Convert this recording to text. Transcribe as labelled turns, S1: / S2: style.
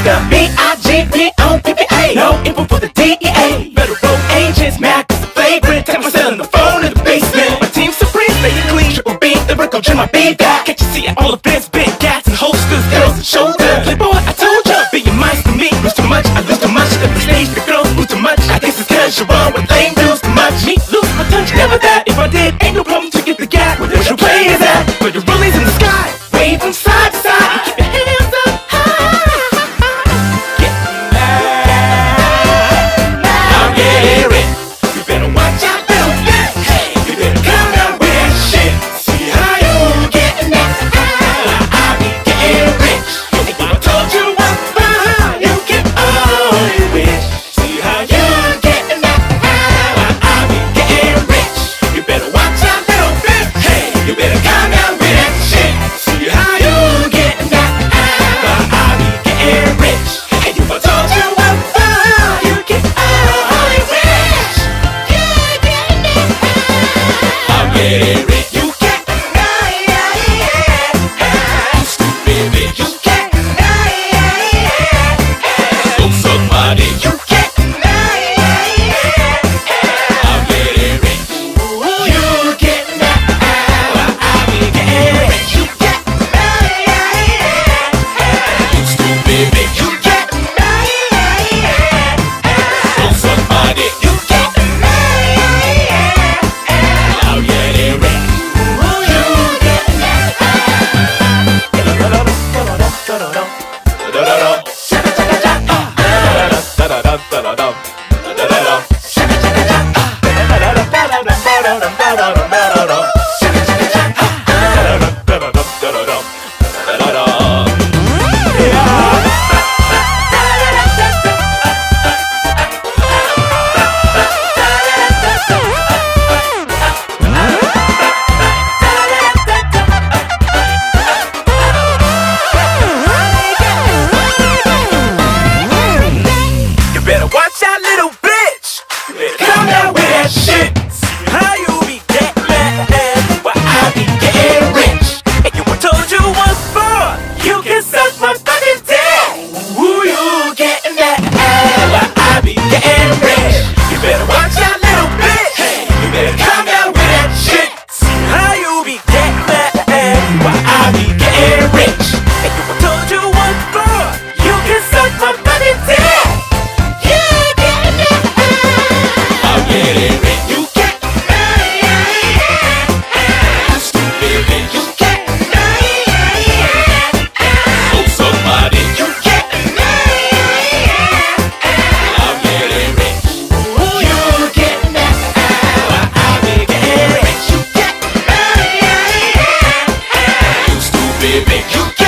S1: the B-I-G-P-O-P-P-A. No info for the DEA. Federal agents, mad cause it's flagrant. Take myself on the phone in the basement. My team's supreme, stay clean. Triple B, the record, trim my beat back. Can't you see it? All events, big gas and holsters, girls and shoulders. Playboy, I told ya, be your minds to me. Lose too much, I lose too much. Step the stage, the girls lose too much. I guess it's cause you're wrong with lame dudes too much. Me lose my touch, never that. If I did, ain't no problem to get the gap. Where your play is at, where your rollies in the sky. Wave from side to side, keep your hands up high. Get mad, I'm getting rich. You better watch out, little bitch. Hey, you better come down with that shit. See how you getting that? I be getting rich. If I told you I'm fine, you get all you wish. See how you getting that? I be getting rich. You better watch out, little bitch. Hey, you better come down with that shit. See how you getting that? I be getting rich. And if I told you I'm fine, you get all you wish. I'm getting rich. You get you stupid bitch. You get go suck my dick. You get I'm getting rich. You get I be getting rich. You get you stupid bitch. You get go suck my dick. You get I'm getting rich. You better watch out, little bitch. You better come down with that shit. See how you be getting mad, while I be getting rich. And you were told you was born, you can suck my fucking dick. Who you getting that? While I be getting rich. You better watch out, little bitch. Hey, you better come down with that shit. See how you be getting mad, while I be getting rich. And you were told you was born, you can suck my fucking dick. I'm getting rich. You get you stupid bitch. You get go suck my dick. You get I'm getting rich. You get I be getting rich. You get you stupid bitch. You